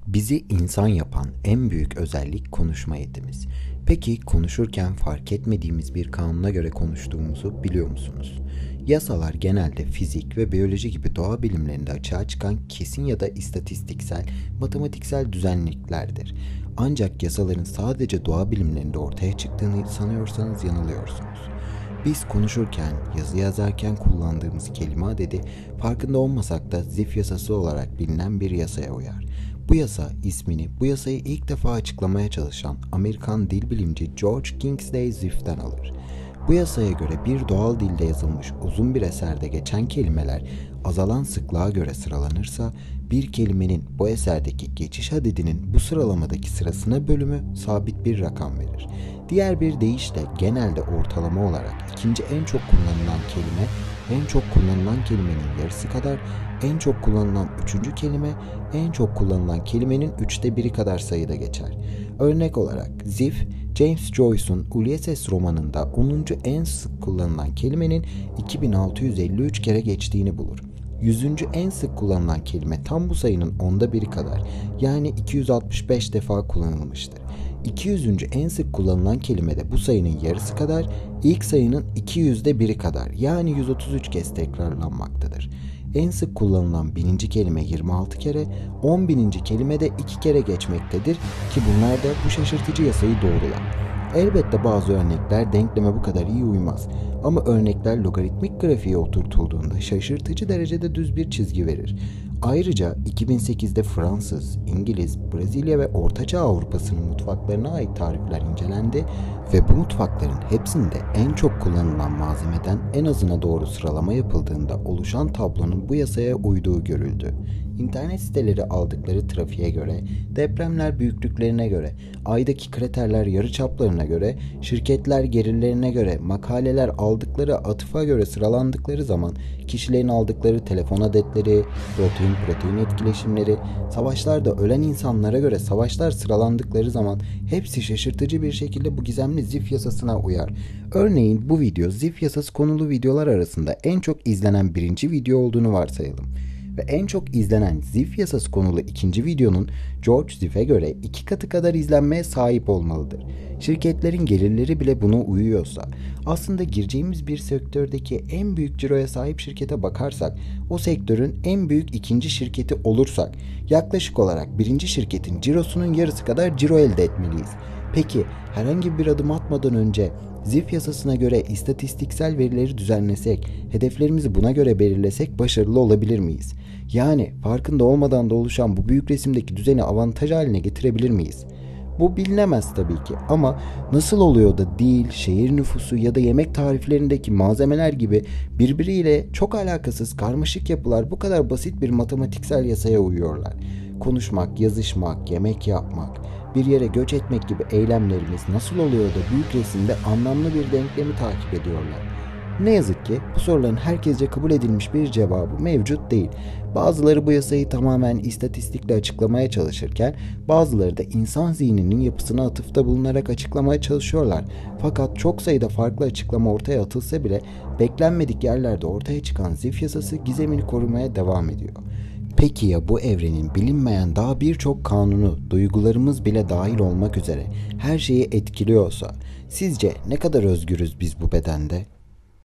Bizi insan yapan en büyük özellik konuşma yetimiz. Peki konuşurken fark etmediğimiz bir kanuna göre konuştuğumuzu biliyor musunuz? Yasalar genelde fizik ve biyoloji gibi doğa bilimlerinde açığa çıkan kesin ya da istatistiksel, matematiksel düzenliklerdir. Ancak yasaların sadece doğa bilimlerinde ortaya çıktığını sanıyorsanız yanılıyorsunuz. Biz konuşurken, yazı yazarken kullandığımız kelime adedi farkında olmasak da Zipf yasası olarak bilinen bir yasaya uyar. Bu yasa bu yasayı ilk defa açıklamaya çalışan Amerikan dil bilimci George Kingsley Zipf'ten alır. Bu yasaya göre bir doğal dilde yazılmış uzun bir eserde geçen kelimeler azalan sıklığa göre sıralanırsa bir kelimenin bu eserdeki geçiş adedinin bu sıralamadaki sırasına bölümü sabit bir rakam verir. Diğer bir deyişle genelde ortalama olarak ikinci en çok kullanılan kelime en çok kullanılan kelimenin yarısı kadar, en çok kullanılan üçüncü kelime en çok kullanılan kelimenin 1/3 kadar sayıda geçer. Örnek olarak Zipf, James Joyce'un Ulysses romanında 10. en sık kullanılan kelimenin 2653 kere geçtiğini bulur. 100. en sık kullanılan kelime tam bu sayının 1/10 kadar, yani 265 defa kullanılmıştır. 200. en sık kullanılan kelime de bu sayının yarısı kadar, ilk sayının 200'de 1'i kadar, yani 133 kez tekrarlanmaktadır. En sık kullanılan 1000. kelime 26 kere, 10.000. kelime de 2 kere geçmektedir ki bunlar da bu şaşırtıcı yasayı doğrular. Elbette bazı örnekler denkleme bu kadar iyi uymaz ama örnekler logaritmik grafiğe oturtulduğunda şaşırtıcı derecede düz bir çizgi verir. Ayrıca 2008'de Fransız, İngiliz, Brezilya ve Ortaçağ Avrupa'sının mutfaklarına ait tarifler incelendi ve bu mutfakların hepsinde en çok kullanılan malzemeden en azına doğru sıralama yapıldığında oluşan tablonun bu yasaya uyduğu görüldü. İnternet siteleri aldıkları trafiğe göre, depremler büyüklüklerine göre, aydaki kraterler yarıçaplarına göre, şirketler gelirlerine göre, makaleler aldıkları atıfa göre sıralandıkları zaman kişilerin aldıkları telefon adetleri, protein etkileşimleri, savaşlarda ölen insanlara göre savaşlar sıralandıkları zaman hepsi şaşırtıcı bir şekilde bu gizemli Zipf yasasına uyar. Örneğin bu video Zipf yasası konulu videolar arasında en çok izlenen birinci video olduğunu varsayalım. Ve en çok izlenen Zipf yasası konulu ikinci videonun George Zipf'e göre 2 katı kadar izlenmeye sahip olmalıdır. Şirketlerin gelirleri bile buna uyuyorsa, aslında gireceğimiz bir sektördeki en büyük ciroya sahip şirkete bakarsak, o sektörün en büyük ikinci şirketi olursak, yaklaşık olarak birinci şirketin cirosunun yarısı kadar ciro elde etmeliyiz. Peki herhangi bir adım atmadan önce Zipf yasasına göre istatistiksel verileri düzenlesek, hedeflerimizi buna göre belirlesek başarılı olabilir miyiz? Yani farkında olmadan da oluşan bu büyük resimdeki düzeni avantaj haline getirebilir miyiz? Bu bilinemez tabii ki ama nasıl oluyor da dil, şehir nüfusu ya da yemek tariflerindeki malzemeler gibi birbiriyle çok alakasız karmaşık yapılar bu kadar basit bir matematiksel yasaya uyuyorlar? Konuşmak, yazışmak, yemek yapmak, bir yere göç etmek gibi eylemlerimiz nasıl oluyor da büyük resimde anlamlı bir denklemi takip ediyorlar? Ne yazık ki bu soruların herkesce kabul edilmiş bir cevabı mevcut değil. Bazıları bu yasayı tamamen istatistikle açıklamaya çalışırken bazıları da insan zihninin yapısına atıfta bulunarak açıklamaya çalışıyorlar. Fakat çok sayıda farklı açıklama ortaya atılsa bile beklenmedik yerlerde ortaya çıkan Zipf yasası gizemini korumaya devam ediyor. Peki ya bu evrenin bilinmeyen daha birçok kanunu, duygularımız bile dahil olmak üzere her şeyi etkiliyorsa, sizce ne kadar özgürüz biz bu bedende?